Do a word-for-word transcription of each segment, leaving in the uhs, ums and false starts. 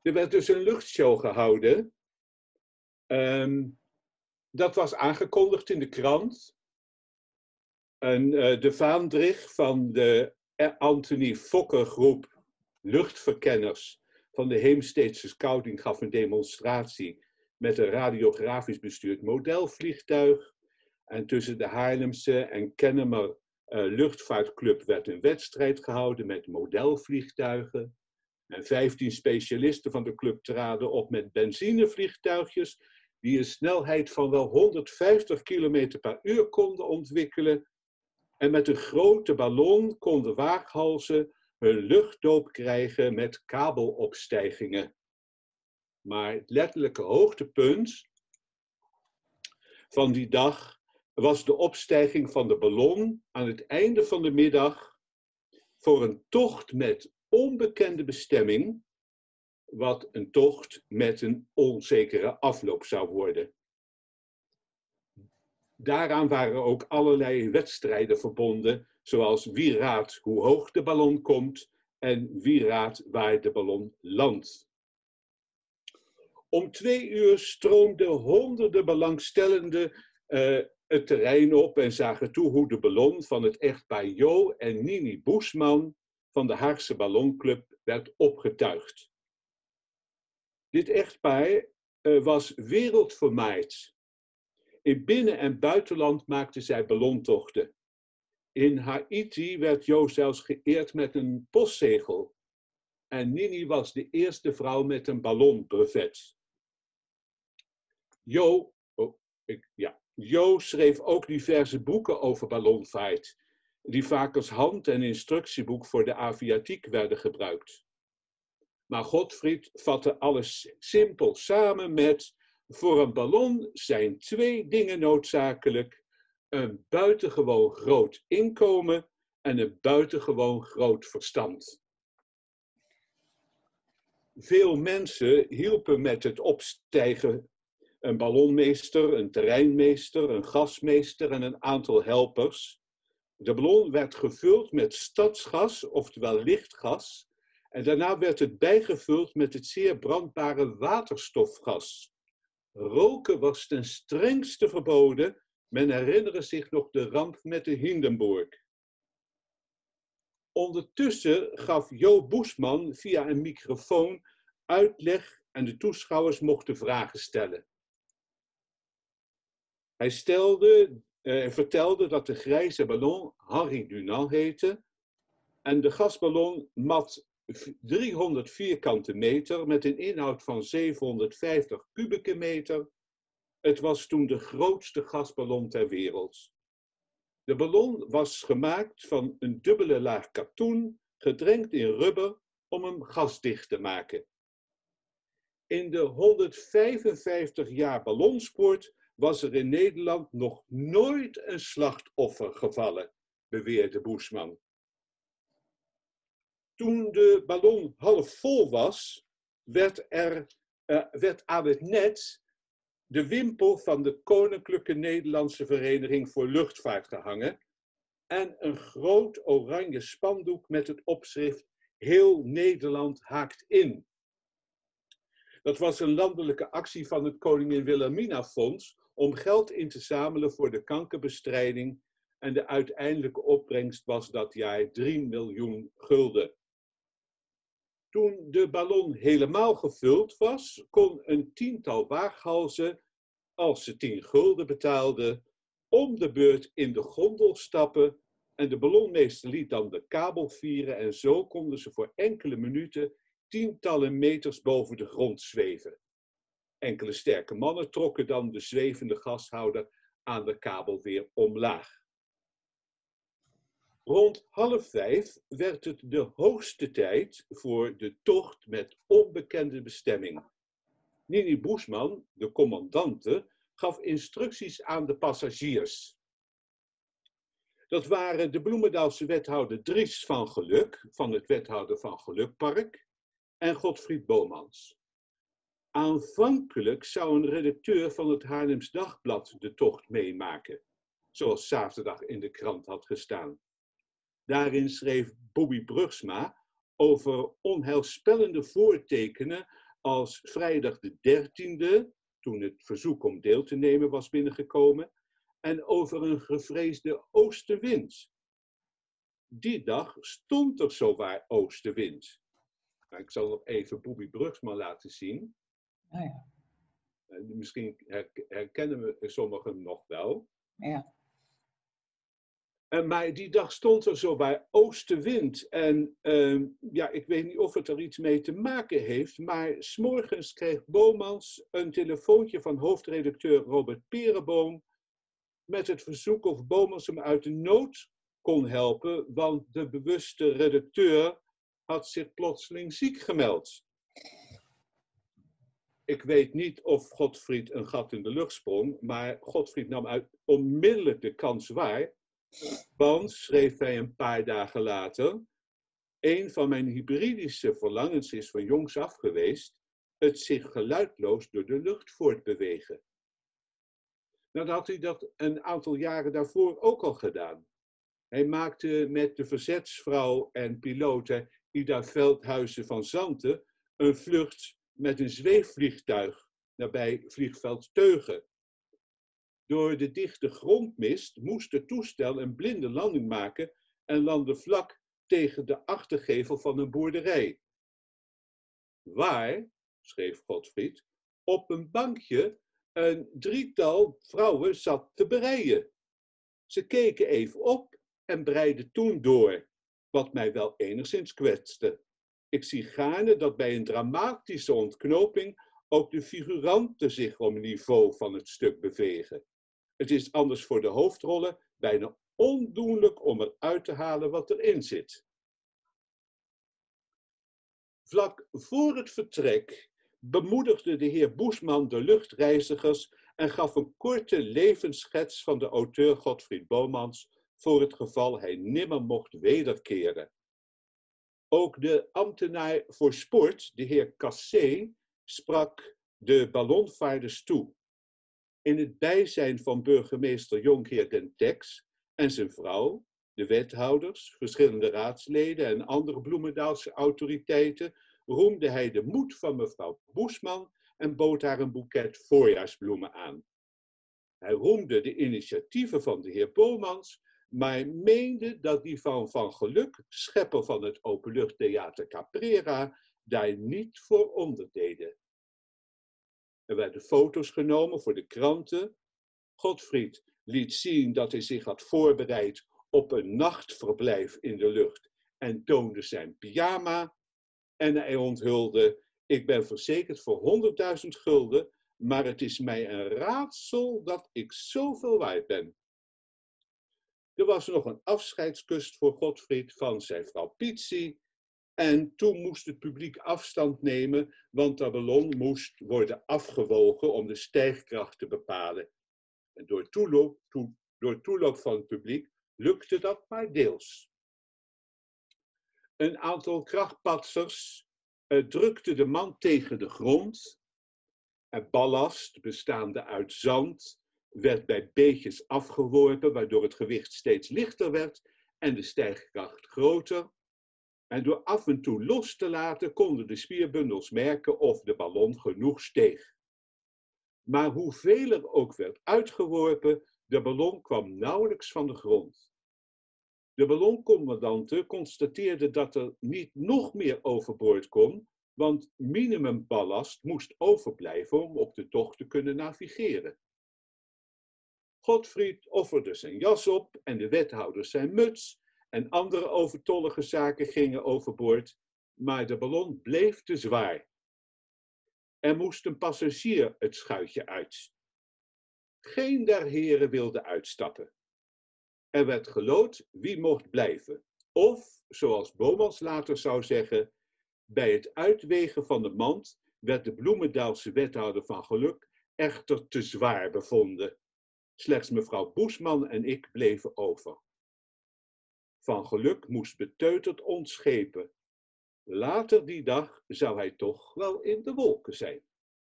Er werd dus een luchtshow gehouden. Um, dat was aangekondigd in de krant. En uh, de vaandrig van de Anthony Fokker groep luchtverkenners van de Heemsteedse Scouting gaf een demonstratie met een radiografisch bestuurd modelvliegtuig. En tussen de Haarlemse en Kennemer uh, luchtvaartclub werd een wedstrijd gehouden met modelvliegtuigen. En vijftien specialisten van de club traden op met benzinevliegtuigjes die een snelheid van wel honderdvijftig kilometer per uur konden ontwikkelen. En met een grote ballon konden waaghalzen hun luchtdoop krijgen met kabelopstijgingen. Maar het letterlijke hoogtepunt van die dag was de opstijging van de ballon aan het einde van de middag voor een tocht met onbekende bestemming, wat een tocht met een onzekere afloop zou worden. Daaraan waren ook allerlei wedstrijden verbonden, zoals wie raadt hoe hoog de ballon komt en wie raadt waar de ballon landt. Om twee uur stroomden honderden belangstellenden uh, het terrein op en zagen toe hoe de ballon van het echtpaar Jo en Nini Boesman van de Haagse Ballonclub werd opgetuigd. Dit echtpaar uh, was wereldvermaard. In binnen- en buitenland maakten zij ballontochten. In Haiti werd Jo zelfs geëerd met een postzegel. En Nini was de eerste vrouw met een ballonbrevet. Jo, oh, ik, ja. Jo schreef ook diverse boeken over ballonvaart, die vaak als hand- en instructieboek voor de aviatiek werden gebruikt. Maar Godfried vatte alles simpel samen met: voor een ballon zijn twee dingen noodzakelijk: een buitengewoon groot inkomen en een buitengewoon groot verstand. Veel mensen hielpen met het opstijgen. Een ballonmeester, een terreinmeester, een gasmeester en een aantal helpers. De ballon werd gevuld met stadsgas, oftewel lichtgas, en daarna werd het bijgevuld met het zeer brandbare waterstofgas. Roken was ten strengste verboden. Men herinnere zich nog de ramp met de Hindenburg. Ondertussen gaf Jo Boesman via een microfoon uitleg en de toeschouwers mochten vragen stellen. Hij stelde, eh, vertelde dat de grijze ballon Henri Dunant heette en de gasballon mat driehonderd vierkante meter met een inhoud van zevenhonderdvijftig kubieke meter. Het was toen de grootste gasballon ter wereld. De ballon was gemaakt van een dubbele laag katoen, gedrenkt in rubber om hem gasdicht te maken. In de honderdvijfenvijftig jaar ballonsport was er in Nederland nog nooit een slachtoffer gevallen, beweerde Boesman. Toen de ballon half vol was, werd, er, uh, werd aan het net de wimpel van de Koninklijke Nederlandse Vereniging voor Luchtvaart gehangen en een groot oranje spandoek met het opschrift Heel Nederland haakt in. Dat was een landelijke actie van het Koningin Wilhelmina Fonds om geld in te zamelen voor de kankerbestrijding en de uiteindelijke opbrengst was dat jaar drie miljoen gulden. Toen de ballon helemaal gevuld was, kon een tiental waaghalzen, als ze tien gulden betaalden, om de beurt in de gondel stappen en de ballonmeester liet dan de kabel vieren en zo konden ze voor enkele minuten tientallen meters boven de grond zweven. Enkele sterke mannen trokken dan de zwevende gashouder aan de kabel weer omlaag. Rond half vijf werd het de hoogste tijd voor de tocht met onbekende bestemming. Nini Boesman, de commandante, gaf instructies aan de passagiers. Dat waren de Bloemendaalse wethouder Dries van Geluk, van het wethouder van Gelukpark, en Godfried Bomans. Aanvankelijk zou een redacteur van het Haarlems Dagblad de tocht meemaken, zoals zaterdag in de krant had gestaan. Daarin schreef Bobby Brugsma over onheilspellende voortekenen als vrijdag de dertiende, toen het verzoek om deel te nemen was binnengekomen, en over een gevreesde oostenwind. Die dag stond er zowaar oostenwind. Nou, ik zal nog even Boebi Brugsman laten zien. Oh ja. Misschien herkennen we sommigen nog wel. Ja. En, maar die dag stond er zo bij oostenwind. En uh, ja, ik weet niet of het er iets mee te maken heeft, maar 's morgens kreeg Bomans een telefoontje van hoofdredacteur Robert Perenboom met het verzoek of Bomans hem uit de nood kon helpen, want de bewuste redacteur had zich plotseling ziek gemeld. Ik weet niet of Godfried een gat in de lucht sprong, maar Godfried nam uit onmiddellijk de kans waar. Want, schreef hij een paar dagen later, een van mijn hybridische verlangens is van jongs af geweest het zich geluidloos door de lucht voortbewegen. Nou, dan had hij dat een aantal jaren daarvoor ook al gedaan. Hij maakte met de verzetsvrouw en pilote Ida Veldhuizen van Zanten een vlucht met een zweefvliegtuig nabij vliegveld Teugen. Door de dichte grondmist moest het toestel een blinde landing maken en landde vlak tegen de achtergevel van een boerderij. Waar, schreef Godfried, op een bankje een drietal vrouwen zat te breien. Ze keken even op en breiden toen door, wat mij wel enigszins kwetste. Ik zie gaarne dat bij een dramatische ontknoping ook de figuranten zich op het niveau van het stuk bewegen. Het is anders voor de hoofdrollen bijna ondoenlijk om eruit te halen wat erin zit. Vlak voor het vertrek bemoedigde de heer Boesman de luchtreizigers en gaf een korte levensschets van de auteur Godfried Bomans voor het geval hij nimmer mocht wederkeren. Ook de ambtenaar voor sport, de heer Cassé, sprak de ballonvaarders toe. In het bijzijn van burgemeester Jonkheer den Tex en zijn vrouw, de wethouders, verschillende raadsleden en andere Bloemendaalse autoriteiten, roemde hij de moed van mevrouw Boesman en bood haar een boeket voorjaarsbloemen aan. Hij roemde de initiatieven van de heer Bomans, maar meende dat die van Van Geluk, schepper van het openluchttheater Caprera, daar niet voor onderdeden. Er werden foto's genomen voor de kranten. Godfried liet zien dat hij zich had voorbereid op een nachtverblijf in de lucht en toonde zijn pyjama. En hij onthulde, ik ben verzekerd voor honderdduizend gulden, maar het is mij een raadsel dat ik zoveel waard ben. Er was nog een afscheidskus voor Godfried van zijn vrouw Pietsie. En toen moest het publiek afstand nemen, want de ballon moest worden afgewogen om de stijgkracht te bepalen. En door toeloop, toe, door toeloop van het publiek lukte dat maar deels. Een aantal krachtpatsers uh, drukte de man tegen de grond. En ballast, bestaande uit zand, werd bij beetjes afgeworpen, waardoor het gewicht steeds lichter werd en de stijgkracht groter. En door af en toe los te laten konden de spierbundels merken of de ballon genoeg steeg. Maar hoeveel er ook werd uitgeworpen, de ballon kwam nauwelijks van de grond. De balloncommandante constateerde dat er niet nog meer overboord kon, want minimumballast moest overblijven om op de tocht te kunnen navigeren. Godfried offerde zijn jas op en de wethouders zijn muts en andere overtollige zaken gingen overboord, maar de ballon bleef te zwaar. Er moest een passagier het schuitje uit. Geen der heren wilde uitstappen. Er werd geloot wie mocht blijven. Of, zoals Bomans later zou zeggen, bij het uitwegen van de mand werd de Bloemendaalse wethouder Van Geluk echter te zwaar bevonden. Slechts mevrouw Boesman en ik bleven over. Van Geluk moest beteuterd ontschepen. Later die dag zou hij toch wel in de wolken zijn.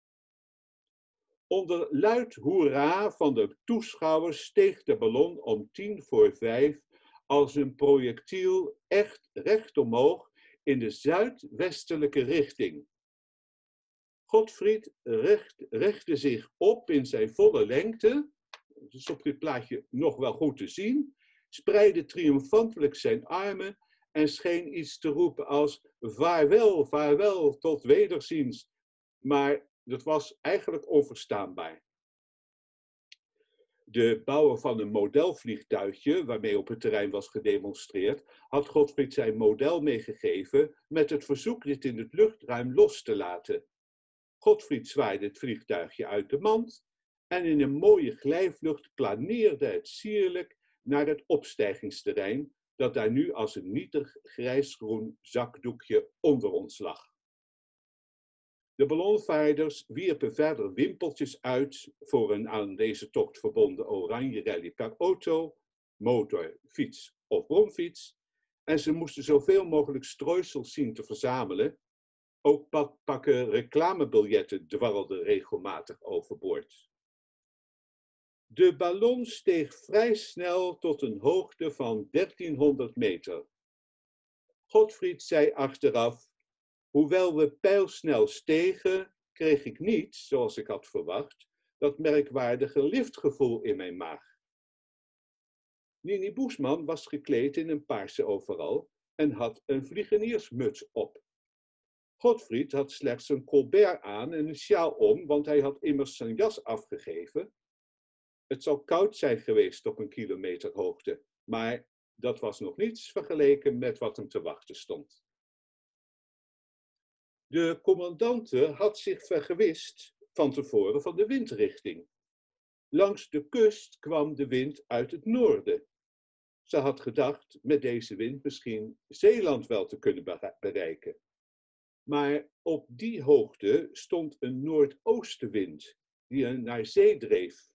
Onder luid hoera van de toeschouwers steeg de ballon om tien voor vijf als een projectiel echt recht omhoog in de zuidwestelijke richting. Godfried recht, richtte zich op in zijn volle lengte, dat is op dit plaatje nog wel goed te zien, spreidde triomfantelijk zijn armen en scheen iets te roepen als vaarwel, vaarwel, tot wederziens. Maar dat was eigenlijk onverstaanbaar. De bouwer van een modelvliegtuigje, waarmee op het terrein was gedemonstreerd, had Godfried zijn model meegegeven met het verzoek dit in het luchtruim los te laten. Godfried zwaaide het vliegtuigje uit de mand en in een mooie glijvlucht planeerde het sierlijk naar het opstijgingsterrein, dat daar nu als een nietig grijsgroen zakdoekje onder ons lag. De ballonvaarders wierpen verder wimpeltjes uit voor een aan deze tocht verbonden oranje rally per auto, motor, fiets of bromfiets, en ze moesten zoveel mogelijk strooisels zien te verzamelen. Ook pakken reclamebiljetten dwarrelden regelmatig overboord. De ballon steeg vrij snel tot een hoogte van dertienhonderd meter. Godfried zei achteraf: hoewel we pijlsnel stegen, kreeg ik niet, zoals ik had verwacht, dat merkwaardige liftgevoel in mijn maag. Nini Boesman was gekleed in een paarse overal en had een vliegeniersmuts op. Godfried had slechts een colbert aan en een sjaal om, want hij had immers zijn jas afgegeven. Het zou koud zijn geweest op een kilometer hoogte, maar dat was nog niets vergeleken met wat hem te wachten stond. De commandante had zich vergewist van tevoren van de windrichting. Langs de kust kwam de wind uit het noorden. Ze had gedacht met deze wind misschien Zeeland wel te kunnen bereiken. Maar op die hoogte stond een noordoostenwind die naar zee dreef.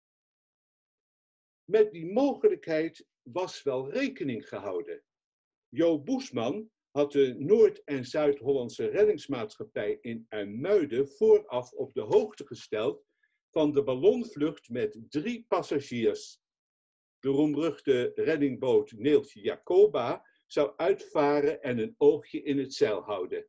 Met die mogelijkheid was wel rekening gehouden. Jo Boesman had de Noord- en Zuid-Hollandse reddingsmaatschappij in IJmuiden vooraf op de hoogte gesteld van de ballonvlucht met drie passagiers. De roemruchte reddingboot Neeltje Jacoba zou uitvaren en een oogje in het zeil houden.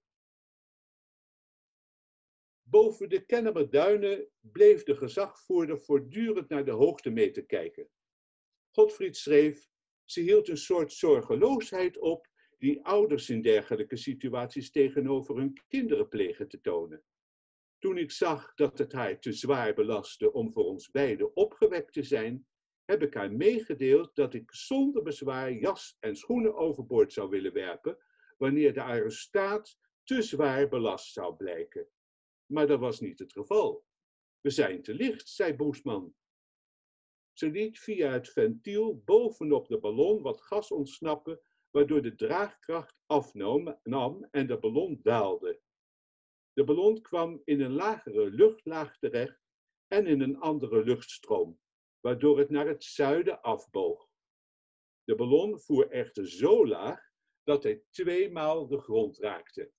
Boven de Kennemerduinen bleef de gezagvoerder voortdurend naar de hoogtemeter kijken. Godfried schreef: ze hield een soort zorgeloosheid op die ouders in dergelijke situaties tegenover hun kinderen plegen te tonen. Toen ik zag dat het haar te zwaar belastte om voor ons beiden opgewekt te zijn, heb ik haar meegedeeld dat ik zonder bezwaar jas en schoenen overboord zou willen werpen, wanneer de aerostaat te zwaar belast zou blijken. Maar dat was niet het geval. We zijn te licht, zei Boesman. Ze liet via het ventiel bovenop de ballon wat gas ontsnappen, waardoor de draagkracht afnam en de ballon daalde. De ballon kwam in een lagere luchtlaag terecht en in een andere luchtstroom, waardoor het naar het zuiden afboog. De ballon voer echter zo laag dat hij tweemaal de grond raakte.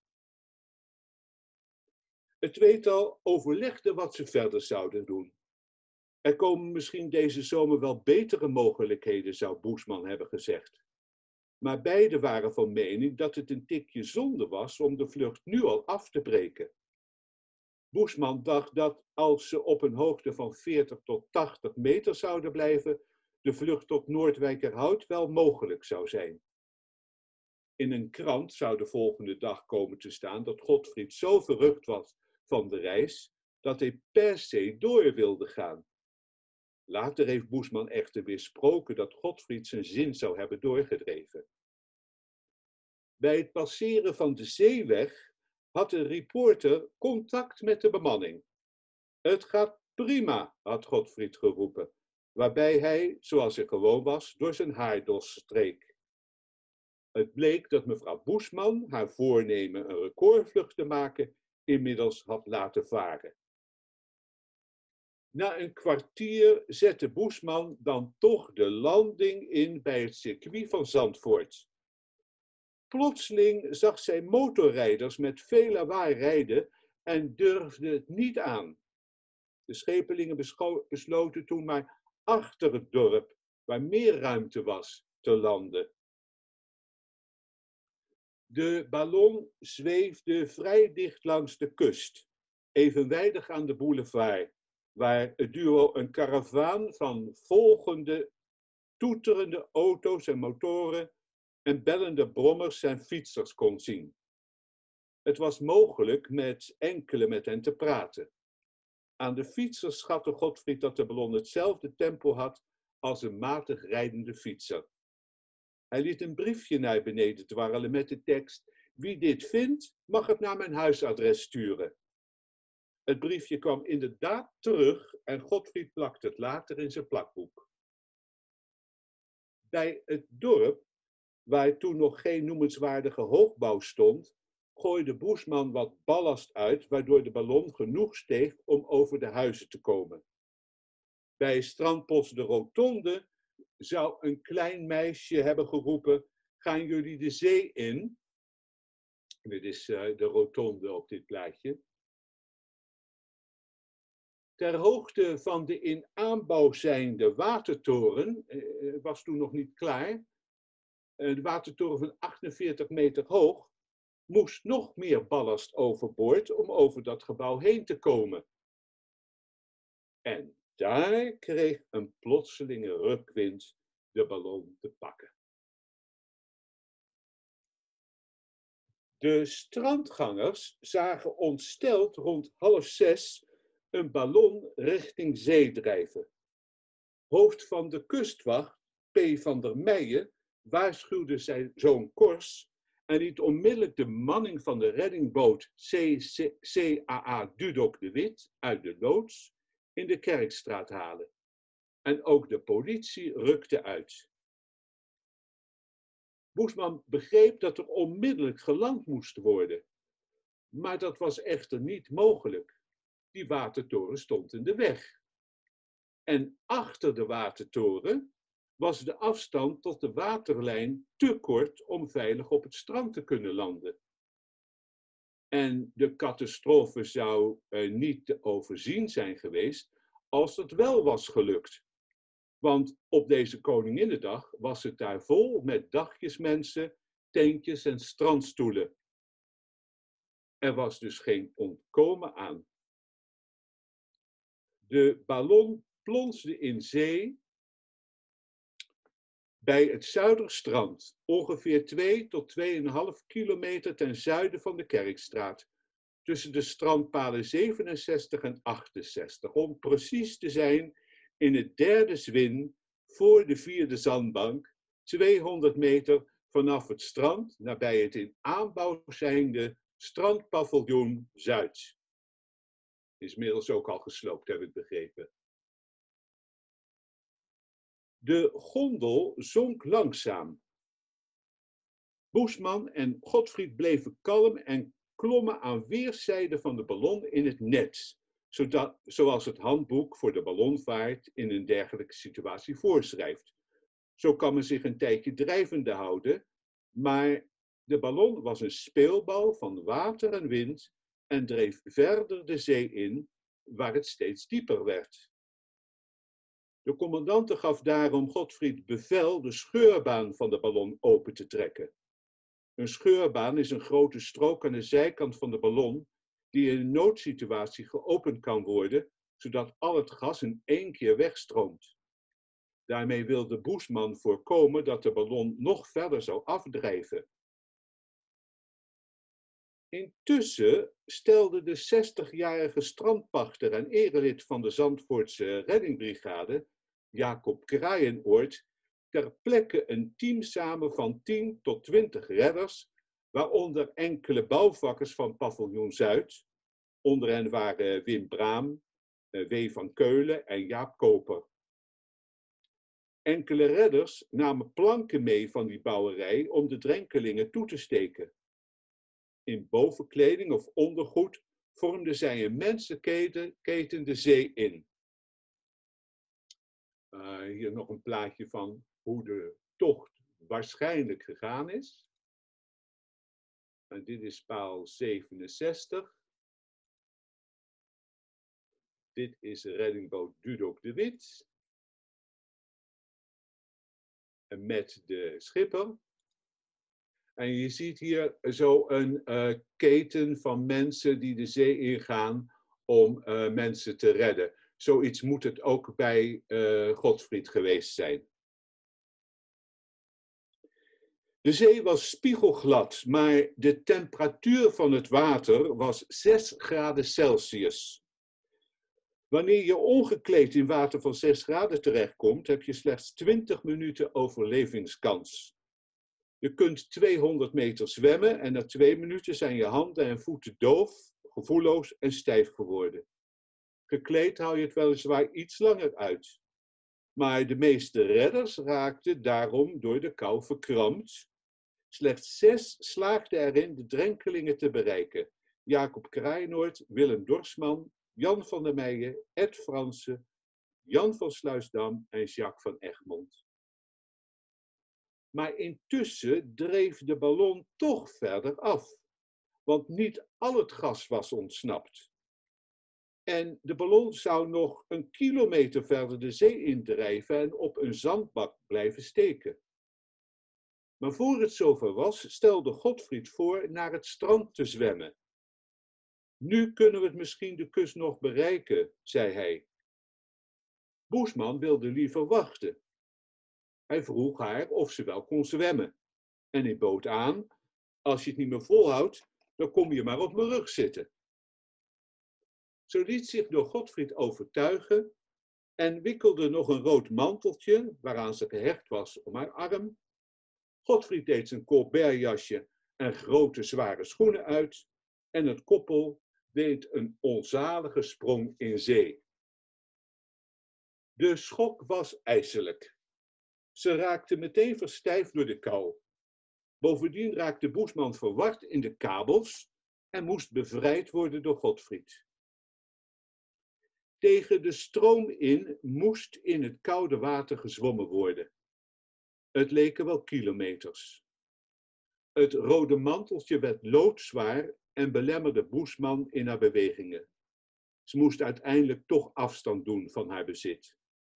Het tweetal overlegde wat ze verder zouden doen. Er komen misschien deze zomer wel betere mogelijkheden, zou Boesman hebben gezegd. Maar beiden waren van mening dat het een tikje zonde was om de vlucht nu al af te breken. Boesman dacht dat als ze op een hoogte van veertig tot tachtig meter zouden blijven, de vlucht tot Noordwijkerhout wel mogelijk zou zijn. In een krant zou de volgende dag komen te staan dat Godfried zo verrukt was van de reis, dat hij per se door wilde gaan. Later heeft Boesman echter weersproken dat Godfried zijn zin zou hebben doorgedreven. Bij het passeren van de zeeweg had de reporter contact met de bemanning. Het gaat prima, had Godfried geroepen, waarbij hij, zoals hij gewoon was, door zijn haardos streek. Het bleek dat mevrouw Boesman haar voornemen een recordvlucht te maken inmiddels had laten varen. Na een kwartier zette Boesman dan toch de landing in bij het circuit van Zandvoort. Plotseling zag zij motorrijders met veel lawaai rijden en durfde het niet aan. De schepelingen besloten toen maar achter het dorp, waar meer ruimte was, te landen. De ballon zweefde vrij dicht langs de kust. Evenwijdig aan de boulevard, waar het duo een karavaan van volgende toeterende auto's en motoren en bellende brommers en fietsers kon zien. Het was mogelijk met enkele met hen te praten. Aan de fietsers schatte Godfried dat de ballon hetzelfde tempo had als een matig rijdende fietser. Hij liet een briefje naar beneden dwarrelen met de tekst: wie dit vindt, mag het naar mijn huisadres sturen. Het briefje kwam inderdaad terug en Godfried plakte het later in zijn plakboek. Bij het dorp, waar toen nog geen noemenswaardige hoogbouw stond, gooide Boesman wat ballast uit, waardoor de ballon genoeg steeg om over de huizen te komen. Bij strandpost de Rotonde zou een klein meisje hebben geroepen: gaan jullie de zee in? Dit is uh, de Rotonde op dit plaatje. Ter hoogte van de in aanbouw zijnde watertoren, uh, was toen nog niet klaar, uh, de watertoren van achtenveertig meter hoog, moest nog meer ballast overboord om over dat gebouw heen te komen. En daar kreeg een plotselinge rukwind de ballon te pakken. De strandgangers zagen ontsteld rond half zes een ballon richting zee drijven. Hoofd van de kustwacht, P. van der Meijen, waarschuwde zijn zoon Kors en liet onmiddellijk de manning van de reddingboot C A A Dudok de Wit uit de loods in de Kerkstraat halen. En ook de politie rukte uit. Boesman begreep dat er onmiddellijk geland moest worden. Maar dat was echter niet mogelijk. Die watertoren stond in de weg. En achter de watertoren was de afstand tot de waterlijn te kort om veilig op het strand te kunnen landen. En de catastrofe zou uh, niet te overzien zijn geweest als het wel was gelukt. Want op deze Koninginnedag was het daar vol met dagjesmensen, tentjes en strandstoelen. Er was dus geen ontkomen aan. De ballon plonsde in zee bij het Zuiderstrand, ongeveer twee tot twee komma vijf kilometer ten zuiden van de Kerkstraat, tussen de strandpalen zevenenzestig en achtenzestig, om precies te zijn in het derde zwin voor de vierde zandbank, tweehonderd meter vanaf het strand, nabij het in aanbouw zijnde strandpaviljoen Zuid. Is inmiddels ook al gesloopt, heb ik begrepen. De gondel zonk langzaam. Boesman en Godfried bleven kalm en klommen aan weerszijden van de ballon in het net, zodat, zoals het handboek voor de ballonvaart in een dergelijke situatie voorschrijft. Zo kan men zich een tijdje drijvende houden, maar de ballon was een speelbal van water en wind en dreef verder de zee in, waar het steeds dieper werd. De commandante gaf daarom Godfried bevel de scheurbaan van de ballon open te trekken. Een scheurbaan is een grote strook aan de zijkant van de ballon die in een noodsituatie geopend kan worden, zodat al het gas in één keer wegstroomt. Daarmee wilde Boesman voorkomen dat de ballon nog verder zou afdrijven. Intussen stelde de zestigjarige strandpachter en erelid van de Zandvoortse reddingbrigade, Jacob Kraaienoort, ter plekke een team samen van tien tot twintig redders, waaronder enkele bouwvakkers van paviljoen Zuid. Onder hen waren Wim Braam, W. van Keulen en Jaap Koper. Enkele redders namen planken mee van die bouwerij om de drenkelingen toe te steken. In bovenkleding of ondergoed vormden zij een mensenketen de zee in. Uh, hier nog een plaatje van hoe de tocht waarschijnlijk gegaan is. En dit is paal zevenenzestig. Dit is reddingboot Dudok de Wit. En met de schipper. En je ziet hier zo een uh, keten van mensen die de zee ingaan om uh, mensen te redden. Zoiets moet het ook bij uh, Godfried geweest zijn. De zee was spiegelglad, maar de temperatuur van het water was zes graden Celsius. Wanneer je ongekleed in water van zes graden terechtkomt, heb je slechts twintig minuten overlevingskans. Je kunt tweehonderd meter zwemmen en na twee minuten zijn je handen en voeten doof, gevoelloos en stijf geworden. Gekleed hou je het weliswaar iets langer uit. Maar de meeste redders raakten daarom door de kou verkrampt. Slechts zes slaagden erin de drenkelingen te bereiken. Jacob Kraaienoord, Willem Dorsman, Jan van der Meijen, Ed Fransen, Jan van Sluisdam en Jacques van Egmond. Maar intussen dreef de ballon toch verder af, want niet al het gas was ontsnapt. En de ballon zou nog een kilometer verder de zee indrijven en op een zandbak blijven steken. Maar voor het zover was, stelde Godfried voor naar het strand te zwemmen. Nu kunnen we het misschien de kust nog bereiken, zei hij. Boesman wilde liever wachten. Hij vroeg haar of ze wel kon zwemmen. En hij bood aan, als je het niet meer volhoudt, dan kom je maar op mijn rug zitten. Zo liet zich door Godfried overtuigen en wikkelde nog een rood manteltje, waaraan ze gehecht was, om haar arm. Godfried deed zijn Colbertjasje en grote zware schoenen uit en het koppel deed een onzalige sprong in zee. De schok was ijselijk. Ze raakte meteen verstijfd door de kou. Bovendien raakte Boesman verward in de kabels en moest bevrijd worden door Godfried. Tegen de stroom in moest in het koude water gezwommen worden. Het leken wel kilometers. Het rode manteltje werd loodzwaar en belemmerde Boesman in haar bewegingen. Ze moest uiteindelijk toch afstand doen van haar bezit.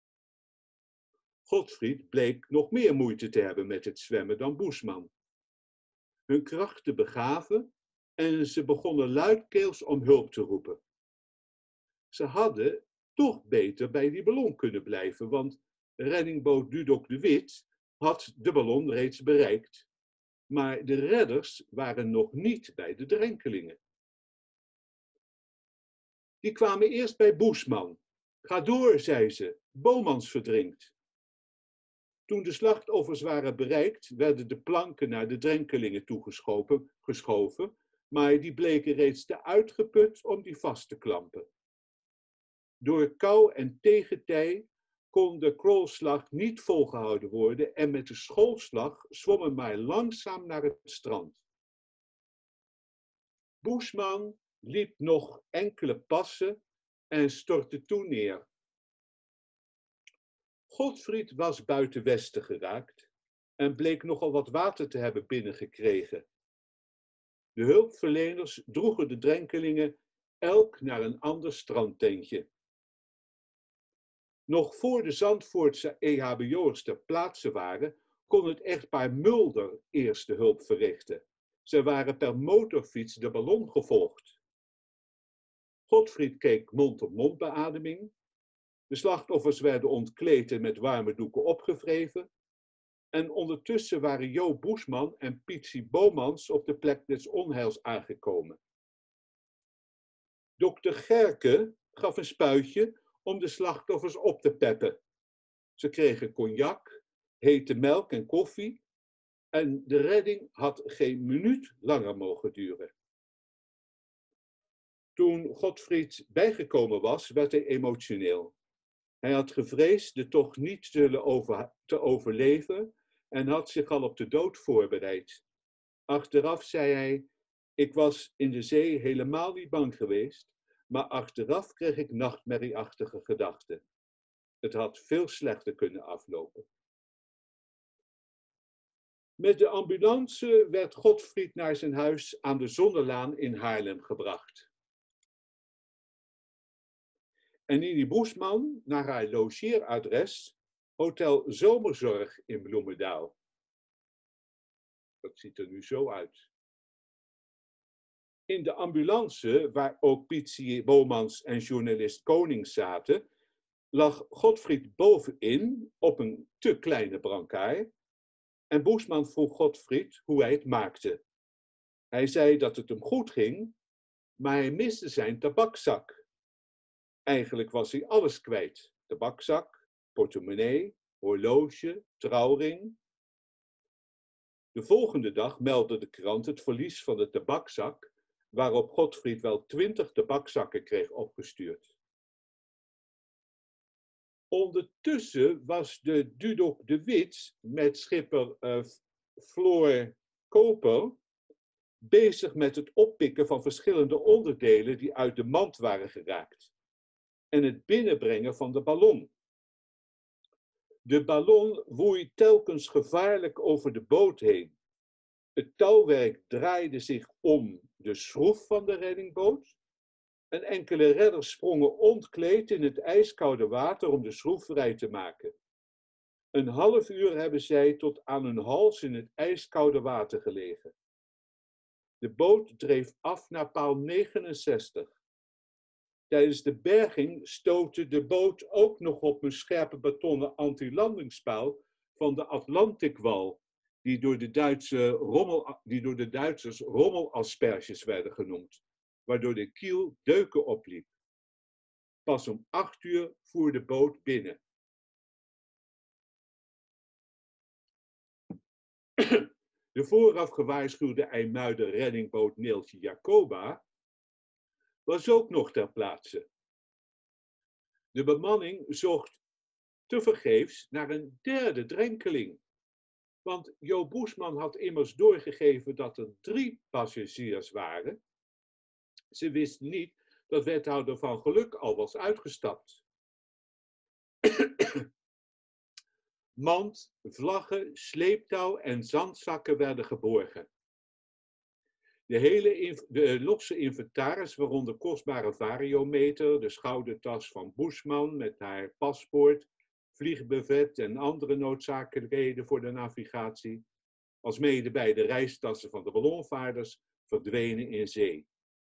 Godfried bleek nog meer moeite te hebben met het zwemmen dan Boesman. Hun krachten begaven en ze begonnen luidkeels om hulp te roepen. Ze hadden toch beter bij die ballon kunnen blijven, want reddingboot Dudok de Wit had de ballon reeds bereikt. Maar de redders waren nog niet bij de drenkelingen. Die kwamen eerst bij Boesman. Ga door, zei ze, Bomans verdrinkt. Toen de slachtoffers waren bereikt, werden de planken naar de drenkelingen toegeschoven, geschoven, maar die bleken reeds te uitgeput om die vast te klampen. Door kou en tegentij kon de crawlslag niet volgehouden worden en met de schoolslag zwommen maar langzaam naar het strand. Boesman liep nog enkele passen en stortte toen neer. Godfried was buiten Westen geraakt en bleek nogal wat water te hebben binnengekregen. De hulpverleners droegen de drenkelingen elk naar een ander strandtentje. Nog voor de Zandvoortse E H B O'ers ter plaatse waren, kon het echtpaar Mulder eerste hulp verrichten. Zij waren per motorfiets de ballon gevolgd. Godfried keek mond-op-mond beademing. De slachtoffers werden ontkleed en met warme doeken opgewreven. En ondertussen waren Jo Boesman en Pietsie Bomans op de plek des onheils aangekomen. Dokter Gerke gaf een spuitje om de slachtoffers op te peppen. Ze kregen cognac, hete melk en koffie en de redding had geen minuut langer mogen duren. Toen Godfried bijgekomen was, werd hij emotioneel. Hij had gevreesd de tocht niet zullen over, te overleven en had zich al op de dood voorbereid. Achteraf zei hij, ik was in de zee helemaal niet bang geweest, maar achteraf kreeg ik nachtmerrieachtige gedachten. Het had veel slechter kunnen aflopen. Met de ambulance werd Godfried naar zijn huis aan de Zonnelaan in Haarlem gebracht. En Nini Boesman naar haar logeeradres, Hotel Zomerzorg in Bloemendaal. Dat ziet er nu zo uit. In de ambulance, waar ook Pietje Bomans en journalist Koning zaten, lag Godfried bovenin op een te kleine brancard en Boesman vroeg Godfried hoe hij het maakte. Hij zei dat het hem goed ging, maar hij miste zijn tabakzak. Eigenlijk was hij alles kwijt. Tabakzak, portemonnee, horloge, trouwring. De volgende dag meldde de krant het verlies van de tabakzak, waarop Godfried wel twintig tabakzakken kreeg opgestuurd. Ondertussen was de Dudok de Wit met schipper uh, Floor Koper bezig met het oppikken van verschillende onderdelen die uit de mand waren geraakt en het binnenbrengen van de ballon. De ballon woei telkens gevaarlijk over de boot heen. Het touwwerk draaide zich om de schroef van de reddingboot en enkele redders sprongen ontkleed in het ijskoude water om de schroef vrij te maken. Een half uur hebben zij tot aan hun hals in het ijskoude water gelegen. De boot dreef af naar paal negenenzestig. Tijdens de berging stootte de boot ook nog op een scherpe betonnen antilandingspaal van de Atlantikwal, die door de, Duitse rommel, die door de Duitsers rommelasperges werden genoemd, waardoor de kiel deuken opliep. Pas om acht uur voer de boot binnen. De vooraf gewaarschuwde IJmuider reddingboot Neeltje Jacoba was ook nog ter plaatse. De bemanning zocht tevergeefs naar een derde drenkeling. Want Jo Boesman had immers doorgegeven dat er drie passagiers waren. Ze wist niet dat wethouder Van Geluk al was uitgestapt. Mand, vlaggen, sleeptouw en zandzakken werden geborgen. De hele de losse inventaris, waaronder kostbare variometer, de schoudertas van Boesman met haar paspoort, vliegbevet en andere noodzakelijkheden voor de navigatie, alsmede bij de reistassen van de ballonvaarders, verdwenen in zee.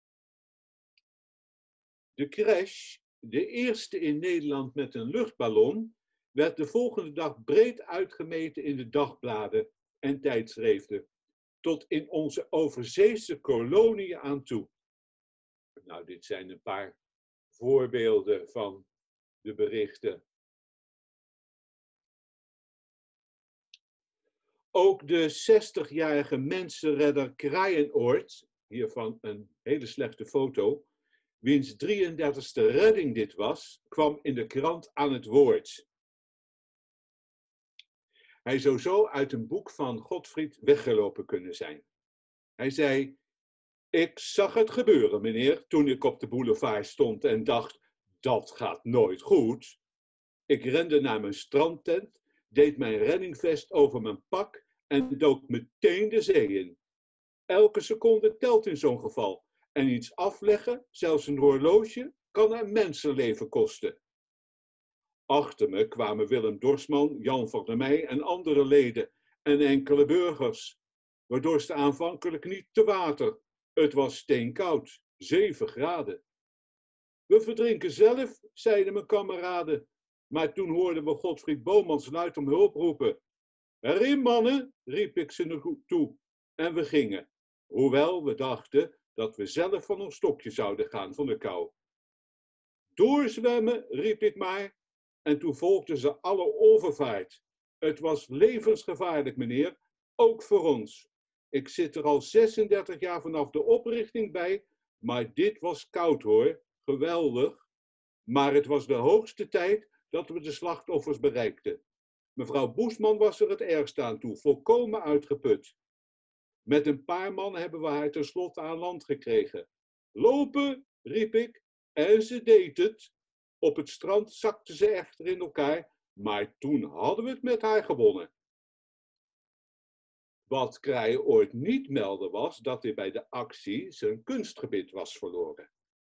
De crash, de eerste in Nederland met een luchtballon, werd de volgende dag breed uitgemeten in de dagbladen en tijdschriften, tot in onze overzeese koloniën aan toe. Nou, dit zijn een paar voorbeelden van de berichten. Ook de zestigjarige mensenredder Kraaienoord, hiervan een hele slechte foto, wiens drieëndertigste redding dit was, kwam in de krant aan het woord. Hij zou zo uit een boek van Godfried weggelopen kunnen zijn. Hij zei: ik zag het gebeuren, meneer, toen ik op de boulevard stond en dacht, dat gaat nooit goed. Ik rende naar mijn strandtent, deed mijn reddingvest over mijn pak en dook meteen de zee in. Elke seconde telt in zo'n geval. En iets afleggen, zelfs een horloge, kan een mensenleven kosten. Achter me kwamen Willem Dorsman, Jan van der Meij en andere leden en enkele burgers. We dorsten aanvankelijk niet te water. Het was steenkoud, zeven graden. We verdrinken zelf, zeiden mijn kameraden. Maar toen hoorden we Godfried Bomans luid om hulp roepen. Erin, mannen, riep ik ze toe. En we gingen, hoewel we dachten dat we zelf van ons stokje zouden gaan van de kou. Doorzwemmen, riep ik maar. En toen volgden ze alle overvaart. Het was levensgevaarlijk, meneer, ook voor ons. Ik zit er al zesendertig jaar vanaf de oprichting bij, maar dit was koud hoor, geweldig. Maar het was de hoogste tijd dat we de slachtoffers bereikten. Mevrouw Boesman was er het ergst aan toe, volkomen uitgeput. Met een paar man hebben we haar tenslotte aan land gekregen. Lopen, riep ik, en ze deed het. Op het strand zakte ze echter in elkaar, maar toen hadden we het met haar gewonnen. Wat Kraaienoord niet meldde was dat hij bij de actie zijn kunstgebit was verloren.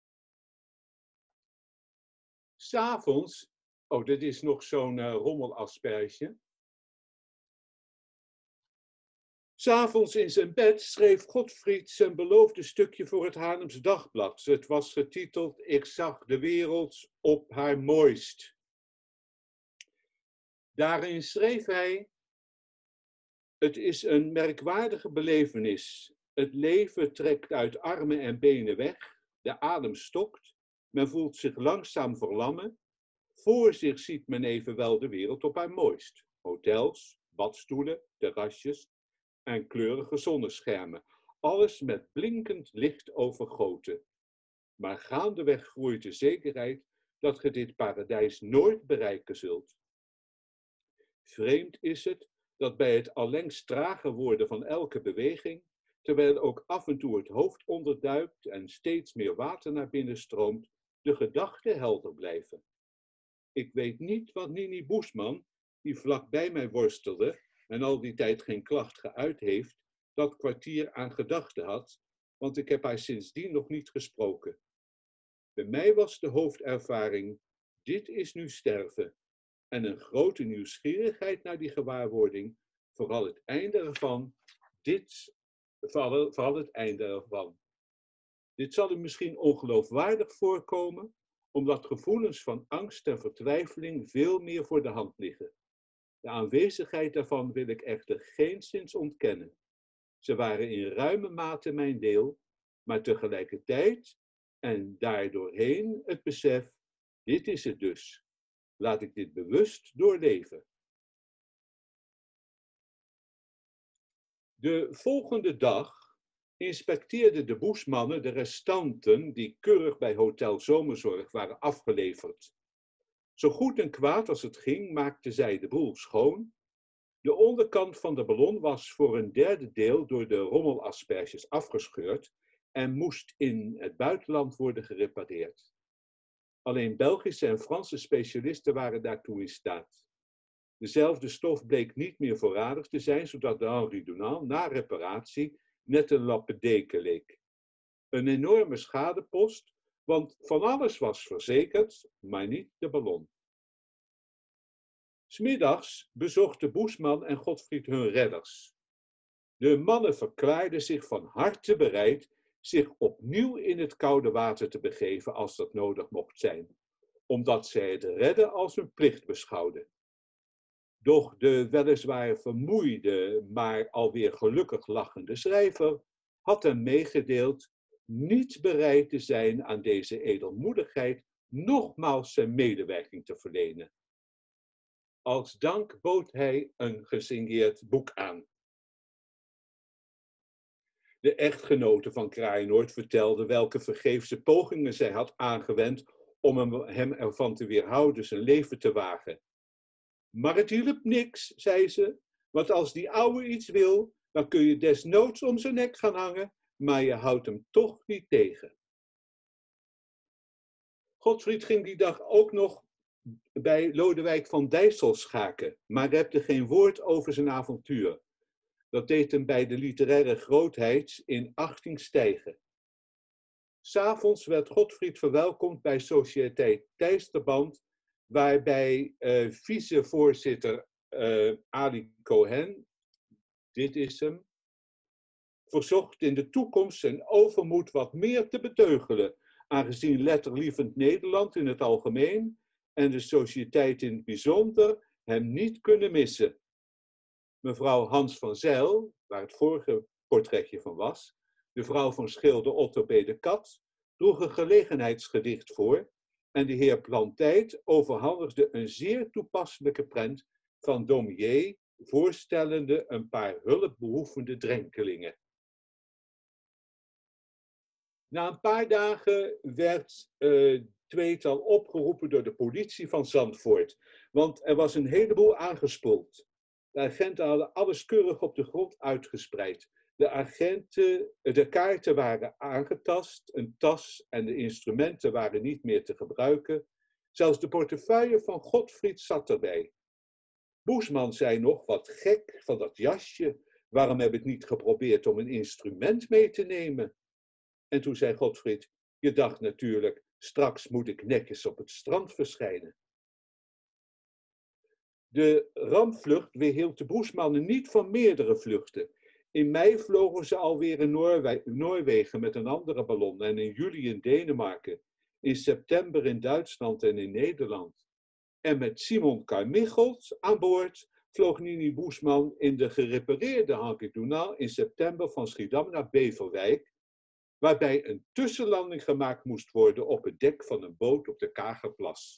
'S'avonds, oh dit is nog zo'n uh, rommelasperge. 'S'avonds in zijn bed schreef Godfried zijn beloofde stukje voor het Haarlems Dagblad. Het was getiteld Ik zag de wereld op haar mooist. Daarin schreef hij: het is een merkwaardige belevenis. Het leven trekt uit armen en benen weg, de adem stokt, men voelt zich langzaam verlammen. Voor zich ziet men evenwel de wereld op haar mooist. Hotels, badstoelen, terrasjes en kleurige zonneschermen. Alles met blinkend licht overgoten. Maar gaandeweg groeit de zekerheid dat ge dit paradijs nooit bereiken zult. Vreemd is het dat bij het allengs trager worden van elke beweging, terwijl ook af en toe het hoofd onderduikt en steeds meer water naar binnen stroomt, de gedachten helder blijven. Ik weet niet wat Nini Boesman, die vlak bij mij worstelde en al die tijd geen klacht geuit heeft, dat kwartier aan gedachten had, want ik heb haar sindsdien nog niet gesproken. Bij mij was de hoofdervaring: dit is nu sterven. En een grote nieuwsgierigheid naar die gewaarwording, vooral het einde ervan, dit, vooral, vooral het einde ervan. Dit zal u misschien ongeloofwaardig voorkomen, omdat gevoelens van angst en vertwijfeling veel meer voor de hand liggen. De aanwezigheid daarvan wil ik echter geenszins ontkennen. Ze waren in ruime mate mijn deel, maar tegelijkertijd en daardoorheen het besef: dit is het dus. Laat ik dit bewust doorleven. De volgende dag inspecteerden de Boesmannen de restanten die keurig bij Hotel Zomerzorg waren afgeleverd. Zo goed en kwaad als het ging, maakten zij de boel schoon. De onderkant van de ballon was voor een derde deel door de rommelasperges afgescheurd en moest in het buitenland worden gerepareerd. Alleen Belgische en Franse specialisten waren daartoe in staat. Dezelfde stof bleek niet meer voorradig te zijn, zodat de Henri Dunant na reparatie net een lappendeken leek. Een enorme schadepost, want van alles was verzekerd, maar niet de ballon. 'S Middags bezochten Boesman en Godfried hun redders. De mannen verklaarden zich van harte bereid zich opnieuw in het koude water te begeven als dat nodig mocht zijn, omdat zij het redden als hun plicht beschouwden. Doch de weliswaar vermoeide, maar alweer gelukkig lachende schrijver had hem meegedeeld niet bereid te zijn aan deze edelmoedigheid nogmaals zijn medewerking te verlenen. Als dank bood hij een gesigneerd boek aan. De echtgenote van Kraaienoord vertelde welke vergeefse pogingen zij had aangewend om hem ervan te weerhouden zijn leven te wagen. Maar het hielp niks, zei ze, want als die ouwe iets wil, dan kun je desnoods om zijn nek gaan hangen, maar je houdt hem toch niet tegen. Godfried ging die dag ook nog bij Lodewijk van Dijssel schaken, maar repte geen woord over zijn avontuur. Dat deed hem bij de literaire grootheid in achting stijgen. 'S'avonds werd Godfried verwelkomd bij Sociëteit Teisterband, waarbij uh, vicevoorzitter uh, Ali Cohen, dit is hem, verzocht in de toekomst zijn overmoed wat meer te beteugelen, aangezien letterlievend Nederland in het algemeen en de sociëteit in het bijzonder hem niet kunnen missen. Mevrouw Hans van Zijl, waar het vorige portretje van was, de vrouw van schilder Otto B. de Kat, droeg een gelegenheidsgedicht voor en de heer Plantijt overhandigde een zeer toepasselijke prent van Daumier, voorstellende een paar hulpbehoevende drenkelingen. Na een paar dagen werd uh, tweetal opgeroepen door de politie van Zandvoort, want er was een heleboel aangespoeld. De agenten hadden alles keurig op de grond uitgespreid. De agenten, de kaarten waren aangetast, een tas en de instrumenten waren niet meer te gebruiken. Zelfs de portefeuille van Godfried zat erbij. Boesman zei nog, wat gek van dat jasje, waarom heb ik niet geprobeerd om een instrument mee te nemen? En toen zei Godfried, je dacht natuurlijk, straks moet ik netjes op het strand verschijnen. De rampvlucht weerhield de Boesmannen niet van meerdere vluchten. In mei vlogen ze alweer in Noorwe Noorwegen met een andere ballon en in juli in Denemarken, in september in Duitsland en in Nederland. En met Simon Carmichelt aan boord vloog Nini Boesman in de gerepareerde Henri Dunant in september van Schiedam naar Beverwijk, waarbij een tussenlanding gemaakt moest worden op het dek van een boot op de Kagerplas.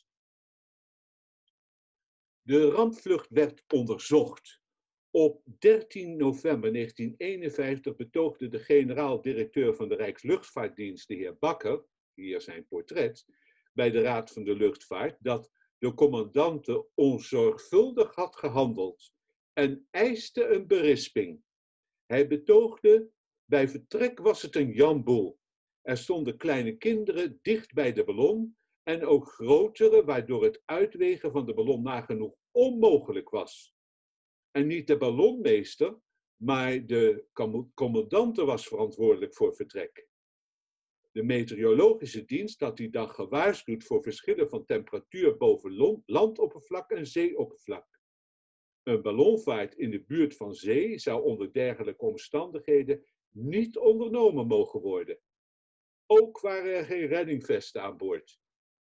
De rampvlucht werd onderzocht. Op dertien november negentieneenenvijftig betoogde de generaal-directeur van de Rijksluchtvaartdienst, de heer Bakker, hier zijn portret, bij de Raad van de Luchtvaart, dat de commandante onzorgvuldig had gehandeld en eiste een berisping. Hij betoogde, bij vertrek was het een janboel. Er stonden kleine kinderen dicht bij de ballon en ook grotere, waardoor het uitwegen van de ballon nagenoeg onmogelijk was. En niet de ballonmeester, maar de commandante was verantwoordelijk voor vertrek. De meteorologische dienst had die dag gewaarschuwd voor verschillen van temperatuur boven landoppervlak en zeeoppervlak. Een ballonvaart in de buurt van zee zou onder dergelijke omstandigheden niet ondernomen mogen worden. Ook waren er geen reddingvesten aan boord.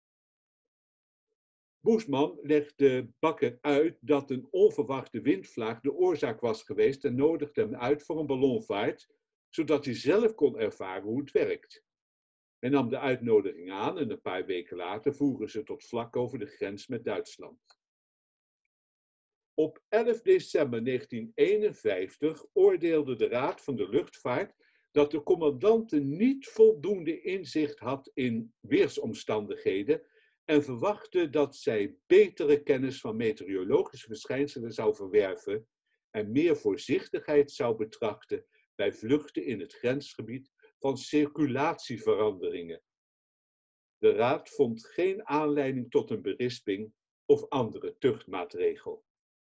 Boesman legde Bakker uit dat een onverwachte windvlaag de oorzaak was geweest en nodigde hem uit voor een ballonvaart, zodat hij zelf kon ervaren hoe het werkt. Hij nam de uitnodiging aan en een paar weken later voeren ze tot vlak over de grens met Duitsland. Op elf december negentieneenenvijftig oordeelde de Raad van de Luchtvaart dat de commandante niet voldoende inzicht had in weersomstandigheden en verwachtte dat zij betere kennis van meteorologische verschijnselen zou verwerven en meer voorzichtigheid zou betrachten bij vluchten in het grensgebied van circulatieveranderingen. De Raad vond geen aanleiding tot een berisping of andere tuchtmaatregel.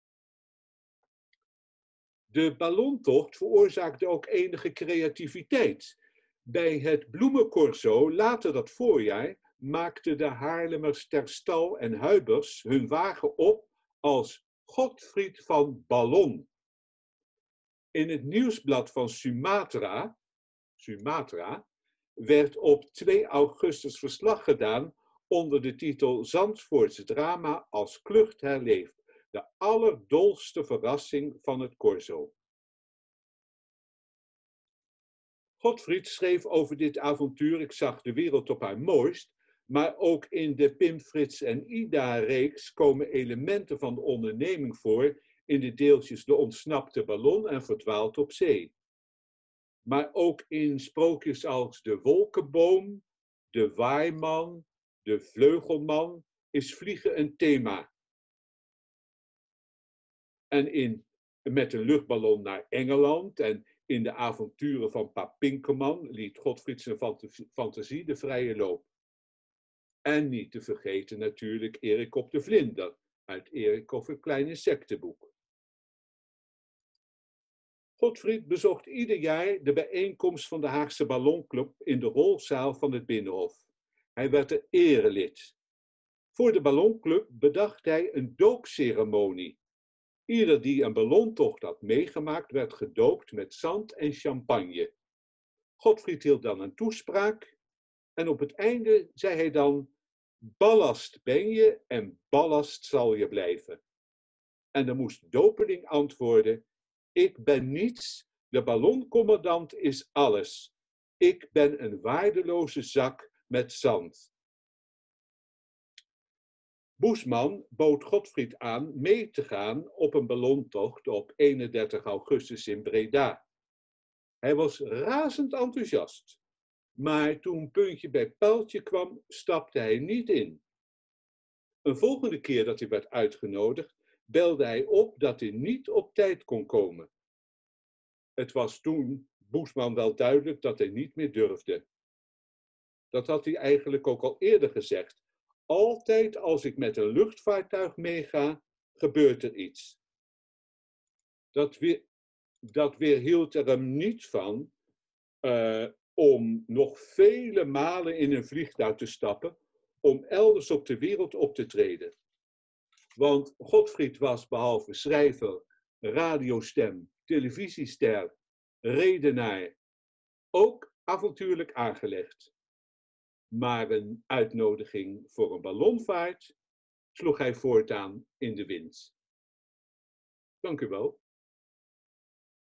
De ballontocht veroorzaakte ook enige creativiteit. Bij het bloemencorso later dat voorjaar maakten de Haarlemmers Ter Stal en Huibers hun wagen op als Godfried van Ballon. In het nieuwsblad van Sumatra, Sumatra werd op twee augustus verslag gedaan onder de titel Zandvoorts drama als klucht herleefd. De allerdolste verrassing van het corso. Godfried schreef over dit avontuur: ik zag de wereld op haar mooist, maar ook in de Pim, Frits en Ida-reeks komen elementen van de onderneming voor in de deeltjes De ontsnapte ballon en Verdwaald op zee. Maar ook in sprookjes als De wolkenboom, De waaiman, De vleugelman is vliegen een thema. En in Met een luchtballon naar Engeland en in de avonturen van Pa Pinkerman liet Godfried zijn fantasie de vrije loop. En niet te vergeten natuurlijk Erik op de vlinder uit Erik of een klein insectenboek. Godfried bezocht ieder jaar de bijeenkomst van de Haagse Ballonclub in de rolzaal van het Binnenhof. Hij werd er erelid. Voor de Ballonclub bedacht hij een doopceremonie. Ieder die een ballontocht had meegemaakt, werd gedoopt met zand en champagne. Godfried hield dan een toespraak en op het einde zei hij dan: ballast ben je en ballast zal je blijven. En dan moest de dopeling antwoorden: ik ben niets, de balloncommandant is alles. Ik ben een waardeloze zak met zand. Boesman bood Godfried aan mee te gaan op een ballontocht op eenendertig augustus in Breda. Hij was razend enthousiast, maar toen puntje bij paaltje kwam, stapte hij niet in. Een volgende keer dat hij werd uitgenodigd, belde hij op dat hij niet op tijd kon komen. Het was toen Boesman wel duidelijk dat hij niet meer durfde. Dat had hij eigenlijk ook al eerder gezegd. Altijd als ik met een luchtvaartuig meega, gebeurt er iets. Dat, weer, dat weerhield er hem niet van uh, om nog vele malen in een vliegtuig te stappen om elders op de wereld op te treden. Want Godfried was behalve schrijver, radiostem, televisiester redenaar, ook avontuurlijk aangelegd. Maar een uitnodiging voor een ballonvaart sloeg hij voortaan in de wind. Dank u wel.